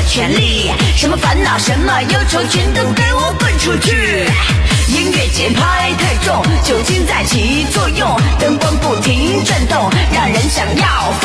权利，什么烦恼什么忧愁全都给我滚出去。音乐节拍太重，酒精在起作用，灯光不停转动，让人想要